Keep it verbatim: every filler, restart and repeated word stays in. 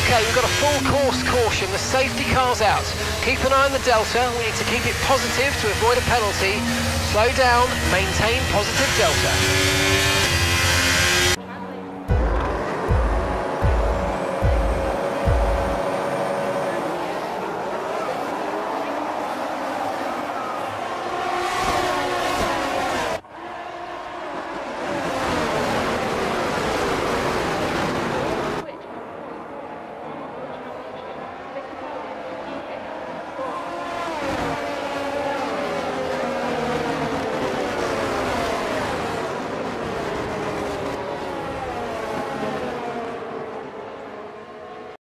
Okay, we've got a full course caution. The safety car's out. Keep an eye on the delta. We need to keep it positive to avoid a penalty. Slow down, maintain positive delta.